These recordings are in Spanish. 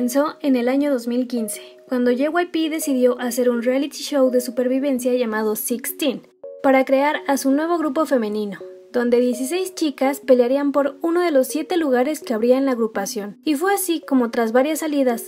comenzó en el año 2015, cuando JYP decidió hacer un reality show de supervivencia llamado 16, para crear a su nuevo grupo femenino, donde 16 chicas pelearían por uno de los 7 lugares que habría en la agrupación. Y fue así como tras varias salidas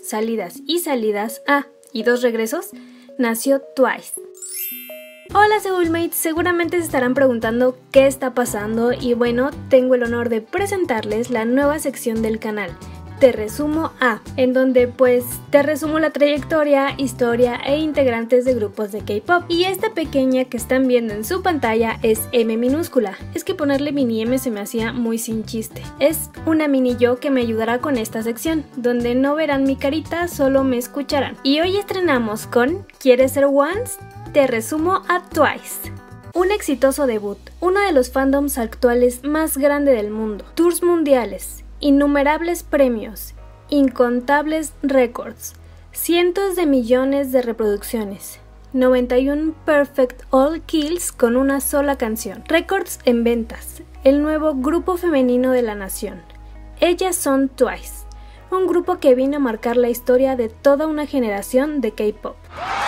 y 2 regresos, nació TWICE. Hola Seoulmates, seguramente se estarán preguntando qué está pasando y bueno, tengo el honor de presentarles la nueva sección del canal, Te Resumo A, en donde pues te resumo la trayectoria, historia e integrantes de grupos de K-pop. Y esta pequeña que están viendo en su pantalla es M minúscula. Es que ponerle mini M se me hacía muy sin chiste. Es una mini yo que me ayudará con esta sección, donde no verán mi carita, solo me escucharán. Y hoy estrenamos con ¿Quieres ser Once? Te resumo a TWICE. Un exitoso debut, uno de los fandoms actuales más grande del mundo, tours mundiales, innumerables premios, incontables récords, cientos de millones de reproducciones, 91 Perfect All Kills con una sola canción, récords en ventas, el nuevo grupo femenino de la nación. Ellas son TWICE, un grupo que vino a marcar la historia de toda una generación de K-pop.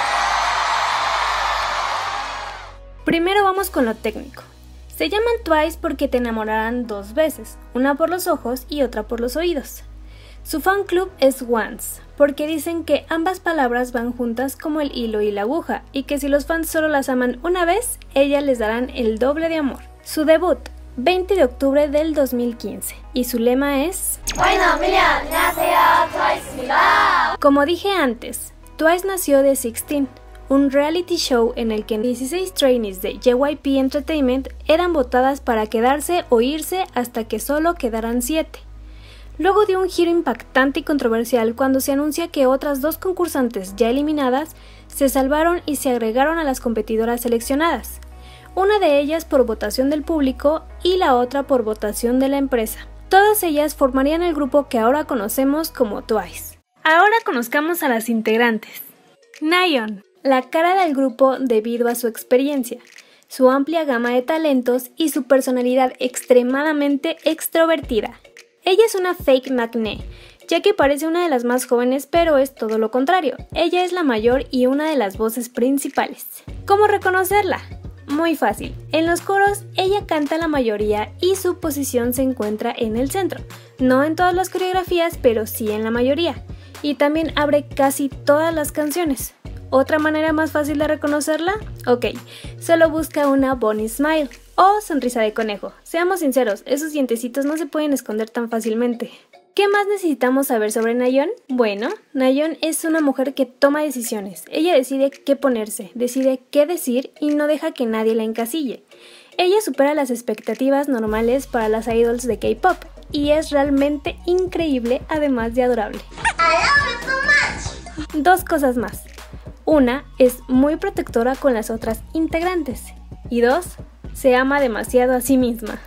Primero vamos con lo técnico. Se llaman TWICE porque te enamorarán 2 veces, una por los ojos y otra por los oídos. Su fan club es Once, porque dicen que ambas palabras van juntas como el hilo y la aguja, y que si los fans solo las aman una vez, ellas les darán el doble de amor. Su debut, 20 de octubre del 2015, y su lema es... Como dije antes, TWICE nació de 16, un reality show en el que 16 trainees de JYP Entertainment eran votadas para quedarse o irse hasta que solo quedaran 7. Luego de un giro impactante y controversial cuando se anuncia que otras 2 concursantes ya eliminadas se salvaron y se agregaron a las competidoras seleccionadas, una de ellas por votación del público y la otra por votación de la empresa. Todas ellas formarían el grupo que ahora conocemos como TWICE. Ahora conozcamos a las integrantes. Nayeon, la cara del grupo debido a su experiencia, su amplia gama de talentos y su personalidad extremadamente extrovertida. Ella es una fake acné, ya que parece una de las más jóvenes, pero es todo lo contrario. Ella es la mayor y una de las voces principales. ¿Cómo reconocerla? Muy fácil. En los coros, ella canta la mayoría y su posición se encuentra en el centro. No en todas las coreografías, pero sí en la mayoría. Y también abre casi todas las canciones. ¿Otra manera más fácil de reconocerla? Ok, solo busca una bunny smile o sonrisa de conejo. Seamos sinceros, esos dientecitos no se pueden esconder tan fácilmente. ¿Qué más necesitamos saber sobre Nayeon? Bueno, Nayeon es una mujer que toma decisiones. Ella decide qué ponerse, decide qué decir y no deja que nadie la encasille. Ella supera las expectativas normales para las idols de K-pop y es realmente increíble, además de adorable. Dos cosas más. Una, es muy protectora con las otras integrantes. Y 2, se ama demasiado a sí misma.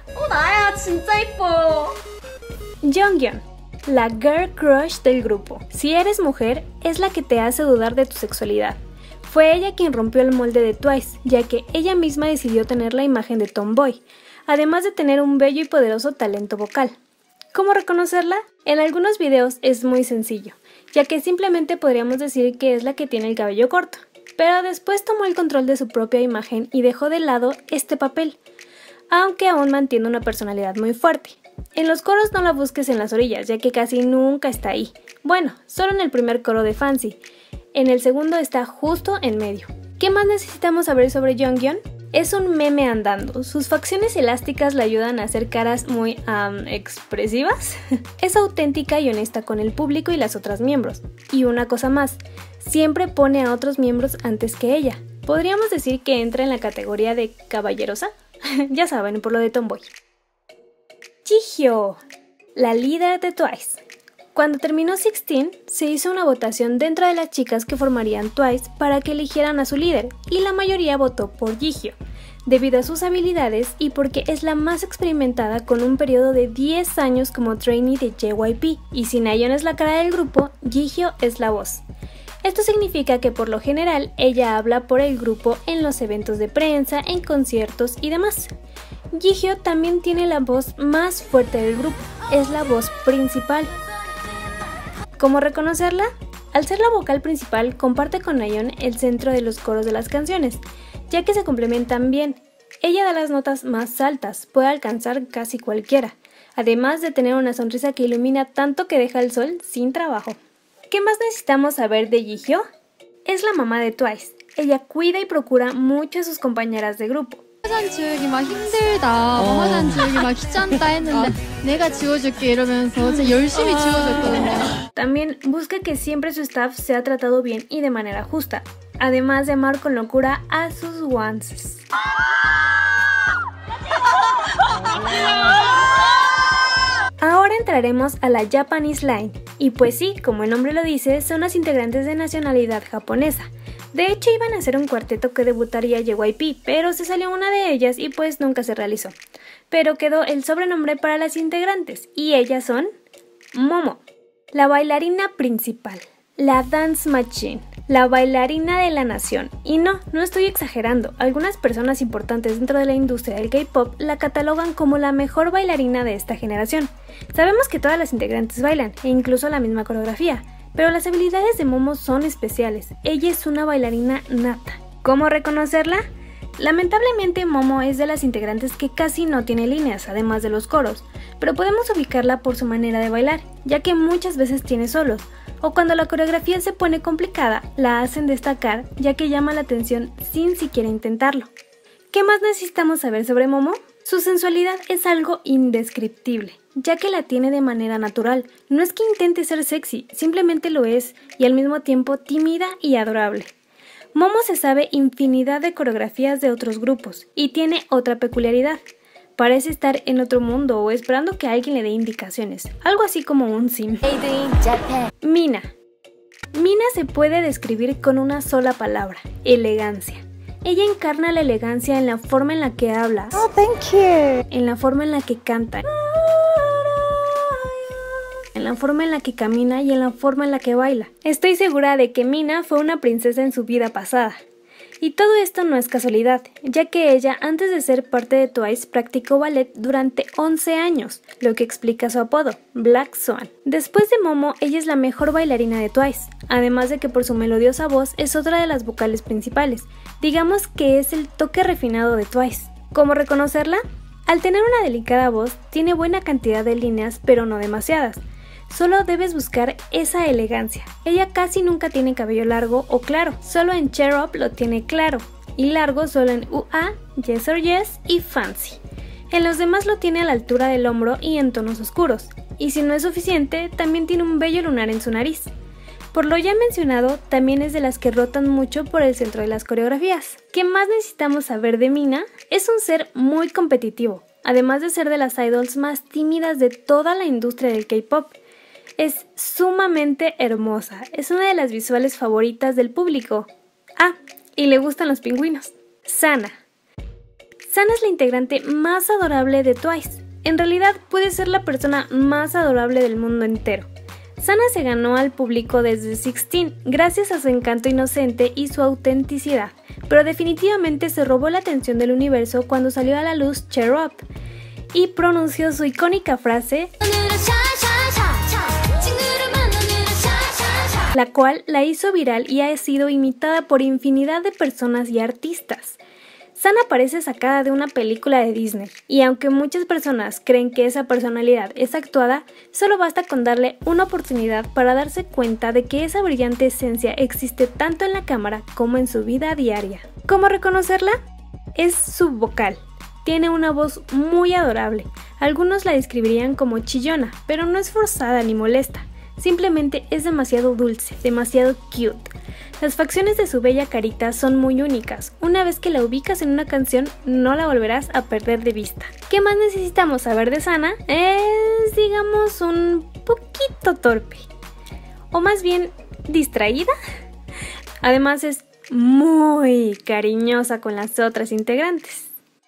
Jonghyun, la girl crush del grupo. Si eres mujer, es la que te hace dudar de tu sexualidad. Fue ella quien rompió el molde de TWICE, ya que ella misma decidió tener la imagen de tomboy, además de tener un bello y poderoso talento vocal. ¿Cómo reconocerla? En algunos videos es muy sencillo, ya que simplemente podríamos decir que es la que tiene el cabello corto, pero después tomó el control de su propia imagen y dejó de lado este papel, aunque aún mantiene una personalidad muy fuerte. En los coros no la busques en las orillas, ya que casi nunca está ahí. Bueno, solo en el primer coro de Fancy. En el segundo está justo en medio. ¿Qué más necesitamos saber sobre Jonghyun? Es un meme andando. Sus facciones elásticas le ayudan a hacer caras muy expresivas. Es auténtica y honesta con el público y las otras miembros. Y una cosa más, siempre pone a otros miembros antes que ella. ¿Podríamos decir que entra en la categoría de caballerosa? Ya saben, por lo de tomboy. Jihyo, la líder de TWICE. Cuando terminó 16, se hizo una votación dentro de las chicas que formarían TWICE para que eligieran a su líder, y la mayoría votó por Jihyo, debido a sus habilidades y porque es la más experimentada con un periodo de 10 años como trainee de JYP, y si Nayeon es la cara del grupo, Jihyo es la voz. Esto significa que por lo general ella habla por el grupo en los eventos de prensa, en conciertos y demás. Jihyo también tiene la voz más fuerte del grupo, es la voz principal. ¿Cómo reconocerla? Al ser la vocal principal, comparte con Nayeon el centro de los coros de las canciones, ya que se complementan bien. Ella da las notas más altas, puede alcanzar casi cualquiera, además de tener una sonrisa que ilumina tanto que deja el sol sin trabajo. ¿Qué más necesitamos saber de Jihyo? Es la mamá de Twice. Ella cuida y procura mucho a sus compañeras de grupo. 화장 지우기 막 힘들다. 화장 지우기 막 귀찮다 했는데 내가 지워줄게 이러면서 진짜 열심히 지워줬거든요. También busca que siempre su staff sea tratado bien y de manera justa, además de amar con locura a sus ones. Ahora entraremos a la Japanese Line, y pues sí, como el nombre lo dice, son las integrantes de nacionalidad japonesa. De hecho iban a ser un cuarteto que debutaría JYP, pero se salió una de ellas y pues nunca se realizó. Pero quedó el sobrenombre para las integrantes, y ellas son Momo, la bailarina principal, la Dance Machine, la bailarina de la nación. Y no estoy exagerando, algunas personas importantes dentro de la industria del K-pop la catalogan como la mejor bailarina de esta generación. Sabemos que todas las integrantes bailan, e incluso la misma coreografía, pero las habilidades de Momo son especiales. Ella es una bailarina nata. ¿Cómo reconocerla? Lamentablemente Momo es de las integrantes que casi no tiene líneas, además de los coros, pero podemos ubicarla por su manera de bailar, ya que muchas veces tiene solos, o cuando la coreografía se pone complicada, la hacen destacar, ya que llama la atención sin siquiera intentarlo. ¿Qué más necesitamos saber sobre Momo? Su sensualidad es algo indescriptible, ya que la tiene de manera natural. No es que intente ser sexy, simplemente lo es, y al mismo tiempo tímida y adorable. Momo se sabe infinidad de coreografías de otros grupos, y tiene otra peculiaridad. Parece estar en otro mundo o esperando que alguien le dé indicaciones, algo así como un sim. Mina. Mina se puede describir con una sola palabra: elegancia. Ella encarna la elegancia en la forma en la que habla, en la forma en la que canta, en la forma en la que camina y en la forma en la que baila. Estoy segura de que Mina fue una princesa en su vida pasada. Y todo esto no es casualidad, ya que ella, antes de ser parte de Twice, practicó ballet durante 11 años, lo que explica su apodo, Black Swan. Después de Momo, ella es la mejor bailarina de Twice, además de que por su melodiosa voz es otra de las vocales principales. Digamos que es el toque refinado de Twice. ¿Cómo reconocerla? Al tener una delicada voz, tiene buena cantidad de líneas, pero no demasiadas. Solo debes buscar esa elegancia. Ella casi nunca tiene cabello largo o claro, solo en Cheer Up lo tiene claro, y largo solo en UA, Yes or Yes y Fancy. En los demás lo tiene a la altura del hombro y en tonos oscuros, y si no es suficiente, también tiene un vello lunar en su nariz. Por lo ya mencionado, también es de las que rotan mucho por el centro de las coreografías. ¿Qué más necesitamos saber de Mina? Es un ser muy competitivo, además de ser de las idols más tímidas de toda la industria del K-pop. Es sumamente hermosa, es una de las visuales favoritas del público. Ah, y le gustan los pingüinos. Sana. Sana es la integrante más adorable de Twice. En realidad puede ser la persona más adorable del mundo entero. Sana se ganó al público desde 16 gracias a su encanto inocente y su autenticidad, pero definitivamente se robó la atención del universo cuando salió a la luz Cheer Up y pronunció su icónica frase, la cual la hizo viral y ha sido imitada por infinidad de personas y artistas. Sana parece sacada de una película de Disney, y aunque muchas personas creen que esa personalidad es actuada, solo basta con darle una oportunidad para darse cuenta de que esa brillante esencia existe tanto en la cámara como en su vida diaria. ¿Cómo reconocerla? Es su vocal. Tiene una voz muy adorable. Algunos la describirían como chillona, pero no es forzada ni molesta. Simplemente es demasiado dulce, demasiado cute. Las facciones de su bella carita son muy únicas. Una vez que la ubicas en una canción, no la volverás a perder de vista. ¿Qué más necesitamos saber de Sana? Es, digamos, un poquito torpe. O más bien, distraída. Además es muy cariñosa con las otras integrantes.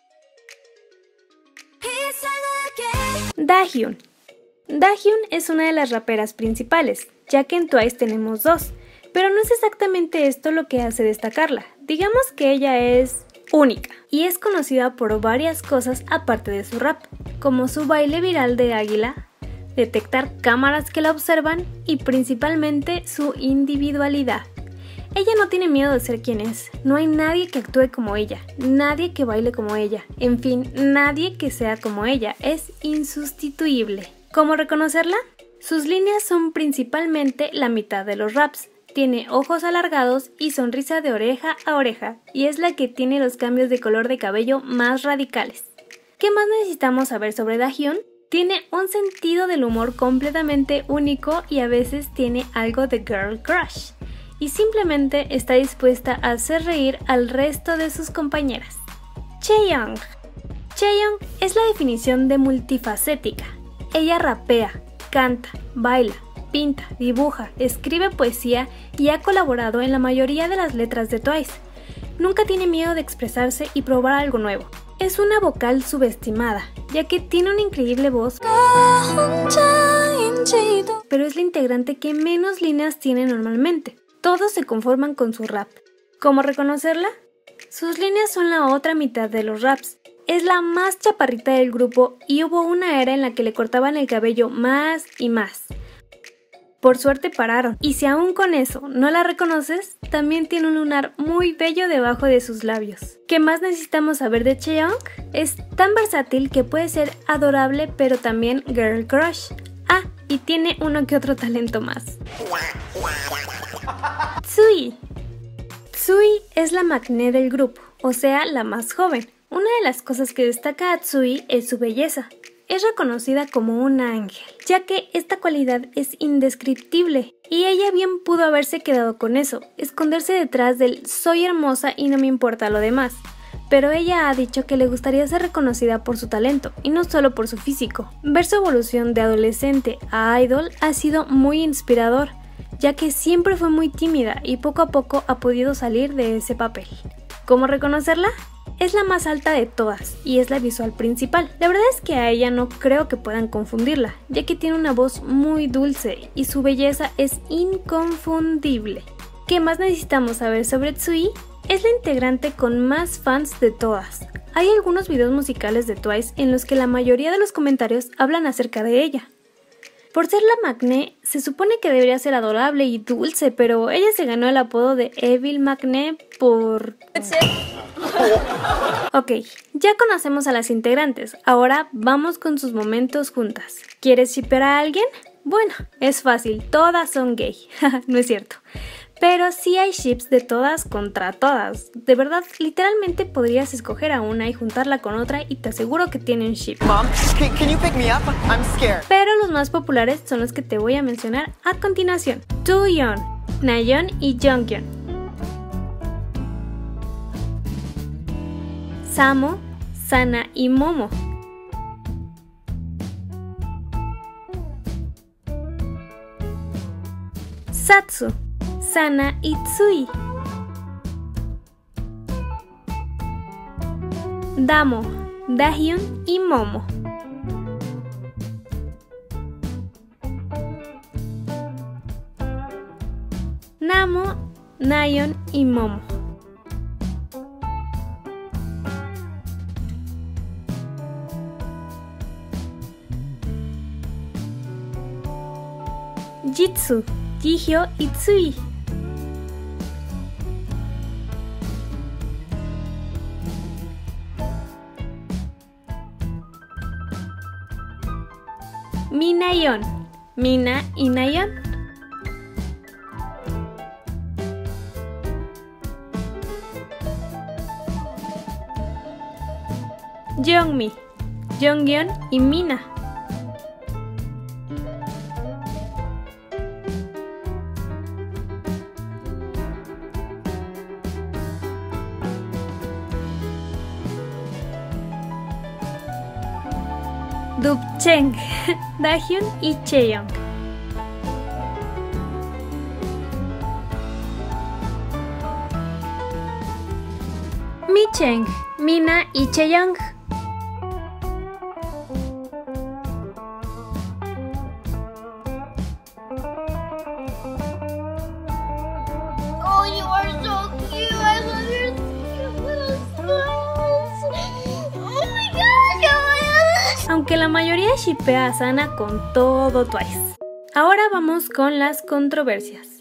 Dahyun. Dahyun es una de las raperas principales, ya que en Twice tenemos dos, pero no es exactamente esto lo que hace destacarla. Digamos que ella es única y es conocida por varias cosas aparte de su rap, como su baile viral de águila, detectar cámaras que la observan y principalmente su individualidad. Ella no tiene miedo de ser quien es, no hay nadie que actúe como ella, nadie que baile como ella, en fin, nadie que sea como ella, es insustituible. ¿Cómo reconocerla? Sus líneas son principalmente la mitad de los raps. Tiene ojos alargados y sonrisa de oreja a oreja, y es la que tiene los cambios de color de cabello más radicales. ¿Qué más necesitamos saber sobre Dahyun? Tiene un sentido del humor completamente único y a veces tiene algo de girl crush, y simplemente está dispuesta a hacer reír al resto de sus compañeras. Chaeyoung. Chaeyoung es la definición de multifacética. Ella rapea, canta, baila, pinta, dibuja, escribe poesía y ha colaborado en la mayoría de las letras de Twice. Nunca tiene miedo de expresarse y probar algo nuevo. Es una vocal subestimada, ya que tiene una increíble voz, pero es la integrante que menos líneas tiene normalmente. Todos se conforman con su rap. ¿Cómo reconocerla? Sus líneas son la otra mitad de los raps. Es la más chaparrita del grupo y hubo una era en la que le cortaban el cabello más y más. Por suerte pararon, y si aún con eso no la reconoces, también tiene un lunar muy bello debajo de sus labios. ¿Qué más necesitamos saber de Chaeyoung? Es tan versátil que puede ser adorable pero también girl crush. Ah, y tiene uno que otro talento más. Tsui. Tsui es la maknae del grupo, o sea, la más joven. Una de las cosas que destaca a Tsui es su belleza. Es reconocida como un ángel, ya que esta cualidad es indescriptible, y ella bien pudo haberse quedado con eso, esconderse detrás del soy hermosa y no me importa lo demás. Pero ella ha dicho que le gustaría ser reconocida por su talento, y no solo por su físico. Ver su evolución de adolescente a idol ha sido muy inspirador, ya que siempre fue muy tímida y poco a poco ha podido salir de ese papel. ¿Cómo reconocerla? Es la más alta de todas y es la visual principal. La verdad es que a ella no creo que puedan confundirla, ya que tiene una voz muy dulce y su belleza es inconfundible. ¿Qué más necesitamos saber sobre Tsui? Es la integrante con más fans de todas. Hay algunos videos musicales de Twice en los que la mayoría de los comentarios hablan acerca de ella. Por ser la maknae, se supone que debería ser adorable y dulce, pero ella se ganó el apodo de Evil maknae por... Ok, ya conocemos a las integrantes, ahora vamos con sus momentos juntas. ¿Quieres shippear a alguien? Bueno, es fácil, todas son gay, no es cierto. Pero sí hay ships de todas contra todas. De verdad, literalmente podrías escoger a una y juntarla con otra y te aseguro que tienen ship. Mom, can you pick me up? I'm scared. Pero los más populares son los que te voy a mencionar a continuación. Taeyeon, Nayeon y Jonghyun. Samo, Sana y Momo. Satsu, Sana y Tsui. Damo, Dahyun y Momo. Namo, Nayeon y Momo. Jitsu, Jihyo y Tsui. Minayeon, Mina y Nayeon. Jeongmi, Jonghyun y Mina. Dubcheng, Dahyun y Chaeyoung. Micheng, Mina y Chaeyoung. Oh, you are so cute. I love your cute little smiles. Oh my god, aunque la mayoría shippea a Sana con todo Twice. Ahora vamos con las controversias.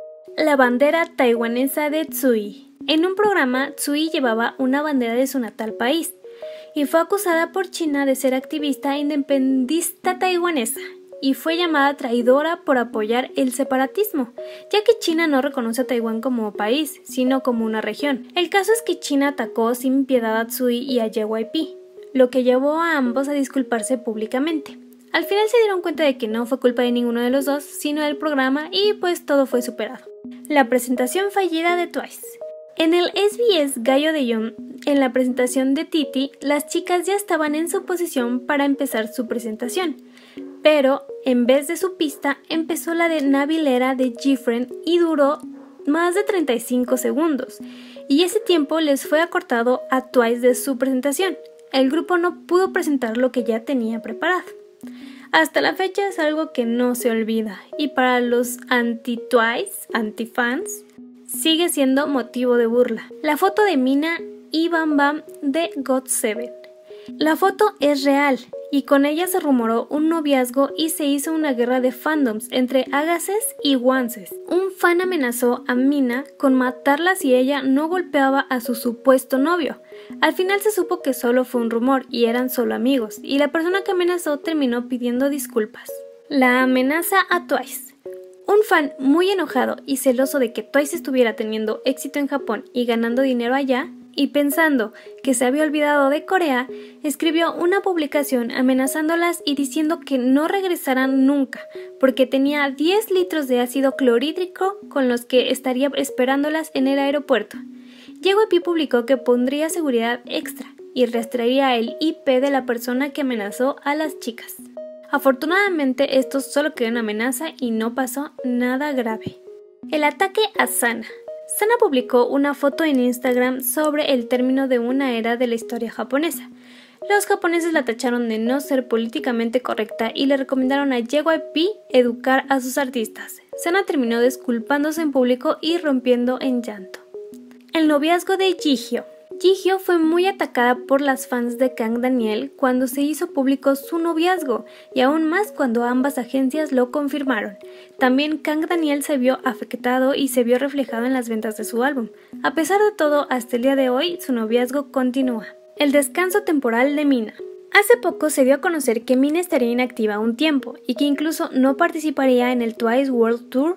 La bandera taiwanesa de Tsui. En un programa, Tsui llevaba una bandera de su natal país y fue acusada por China de ser activista independentista taiwanesa y fue llamada traidora por apoyar el separatismo, ya que China no reconoce a Taiwán como país, sino como una región. El caso es que China atacó sin piedad a Tsui y a JYP, lo que llevó a ambos a disculparse públicamente. Al final se dieron cuenta de que no fue culpa de ninguno de los dos, sino del programa, y pues todo fue superado. La presentación fallida de Twice. En el SBS Gallo de Young, en la presentación de Titi, las chicas ya estaban en su posición para empezar su presentación, pero en vez de su pista empezó la de navilera de Gfriend y duró más de 35 segundos, y ese tiempo les fue acortado a Twice de su presentación. El grupo no pudo presentar lo que ya tenía preparado. Hasta la fecha es algo que no se olvida, y para los anti-Twice, anti-fans, sigue siendo motivo de burla. La foto de Mina y Bam Bam de GOT7. La foto es real, y con ella se rumoró un noviazgo y se hizo una guerra de fandoms entre Agases y Wanses. Un fan amenazó a Mina con matarla si ella no golpeaba a su supuesto novio. Al final se supo que solo fue un rumor y eran solo amigos, y la persona que amenazó terminó pidiendo disculpas. La amenaza a Twice. Un fan muy enojado y celoso de que Twice estuviera teniendo éxito en Japón y ganando dinero allá, y pensando que se había olvidado de Corea, escribió una publicación amenazándolas y diciendo que no regresaran nunca, porque tenía 10 litros de ácido clorhídrico con los que estaría esperándolas en el aeropuerto. JYP publicó que pondría seguridad extra y rastrearía el IP de la persona que amenazó a las chicas. Afortunadamente esto solo quedó en amenaza y no pasó nada grave. El ataque a Sana. Sana publicó una foto en Instagram sobre el término de una era de la historia japonesa. Los japoneses la tacharon de no ser políticamente correcta y le recomendaron a JYP educar a sus artistas. Sana terminó disculpándose en público y rompiendo en llanto. El noviazgo de Jihyo. Jihyo fue muy atacada por las fans de Kang Daniel cuando se hizo público su noviazgo, y aún más cuando ambas agencias lo confirmaron. También Kang Daniel se vio afectado y se vio reflejado en las ventas de su álbum. A pesar de todo, hasta el día de hoy su noviazgo continúa. El descanso temporal de Mina. Hace poco se dio a conocer que Mina estaría inactiva un tiempo y que incluso no participaría en el Twice World Tour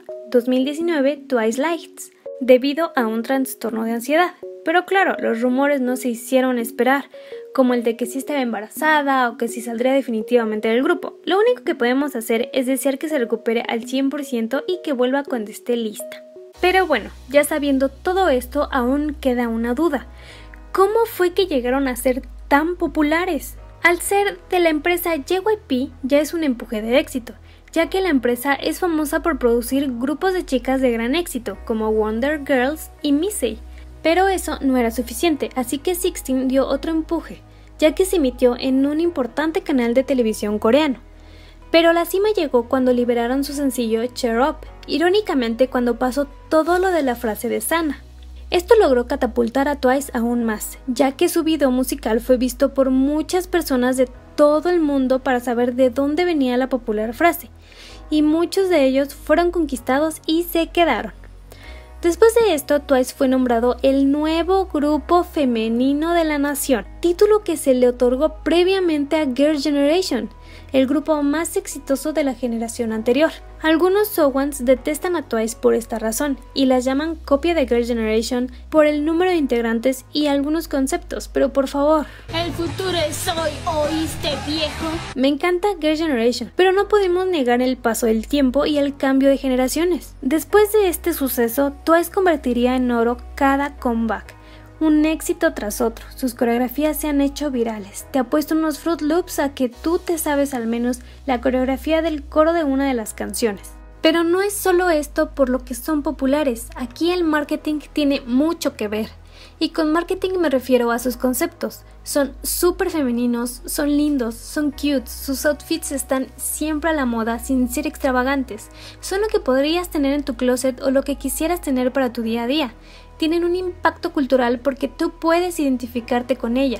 2019 Twice Lights, debido a un trastorno de ansiedad. Pero claro, los rumores no se hicieron esperar, como el de que si estaba embarazada o que si saldría definitivamente del grupo. Lo único que podemos hacer es desear que se recupere al 100% y que vuelva cuando esté lista. Pero bueno, ya sabiendo todo esto, aún queda una duda. ¿Cómo fue que llegaron a ser tan populares? Al ser de la empresa JYP, ya es un empuje de éxito, ya que la empresa es famosa por producir grupos de chicas de gran éxito, como Wonder Girls y Missy. Pero eso no era suficiente, así que 16 dio otro empuje, ya que se emitió en un importante canal de televisión coreano. Pero la cima llegó cuando liberaron su sencillo Cheer Up, irónicamente cuando pasó todo lo de la frase de Sana. Esto logró catapultar a Twice aún más, ya que su video musical fue visto por muchas personas de todo el mundo para saber de dónde venía la popular frase, y muchos de ellos fueron conquistados y se quedaron. Después de esto, Twice fue nombrado el nuevo grupo femenino de la nación, título que se le otorgó previamente a Girl Generation, el grupo más exitoso de la generación anterior. Algunos Sowans detestan a Twice por esta razón y las llaman copia de Girl Generation por el número de integrantes y algunos conceptos, pero por favor. El futuro es hoy, ¿oíste, viejo? Me encanta Girl Generation, pero no podemos negar el paso del tiempo y el cambio de generaciones. Después de este suceso, Twice convertiría en oro cada comeback. Un éxito tras otro, sus coreografías se han hecho virales. Te apuesto unos Fruit Loops a que tú te sabes al menos la coreografía del coro de una de las canciones. Pero no es solo esto por lo que son populares, aquí el marketing tiene mucho que ver. Y con marketing me refiero a sus conceptos. Son súper femeninos, son lindos, son cute, sus outfits están siempre a la moda sin ser extravagantes. Son lo que podrías tener en tu closet o lo que quisieras tener para tu día a día. Tienen un impacto cultural porque tú puedes identificarte con ellas.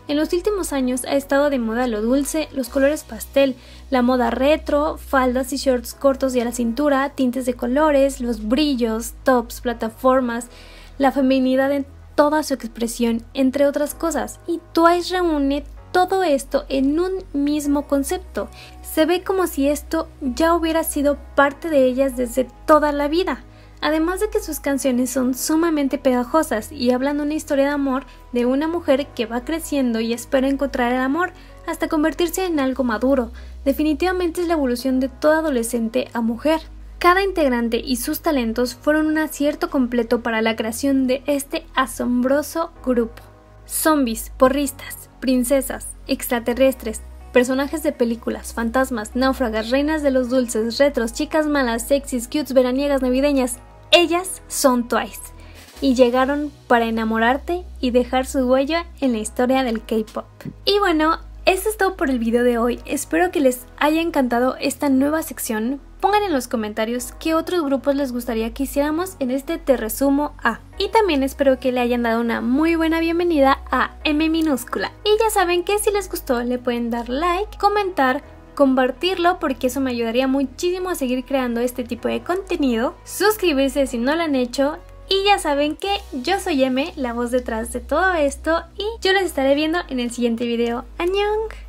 En los últimos años ha estado de moda lo dulce, los colores pastel, la moda retro, faldas y shorts cortos y a la cintura, tintes de colores, los brillos, tops, plataformas, la feminidad en toda su expresión, entre otras cosas. Y Twice reúne todo esto en un mismo concepto. Se ve como si esto ya hubiera sido parte de ellas desde toda la vida. Además de que sus canciones son sumamente pegajosas y hablan de una historia de amor de una mujer que va creciendo y espera encontrar el amor hasta convertirse en algo maduro. Definitivamente es la evolución de toda adolescente a mujer. Cada integrante y sus talentos fueron un acierto completo para la creación de este asombroso grupo. Zombies, porristas, princesas, extraterrestres, personajes de películas, fantasmas, náufragas, reinas de los dulces, retros, chicas malas, sexys, cutes, veraniegas, navideñas. Ellas son Twice y llegaron para enamorarte y dejar su huella en la historia del K-pop. Y bueno, esto es todo por el video de hoy. Espero que les haya encantado esta nueva sección. Pongan en los comentarios qué otros grupos les gustaría que hiciéramos en este Te Resumo A. Y también espero que le hayan dado una muy buena bienvenida a M minúscula. Y ya saben que si les gustó le pueden dar like, comentar, compartirlo porque eso me ayudaría muchísimo a seguir creando este tipo de contenido. Suscribirse si no lo han hecho. Y ya saben que yo soy M, la voz detrás de todo esto. Y yo les estaré viendo en el siguiente video. ¡Annyeong!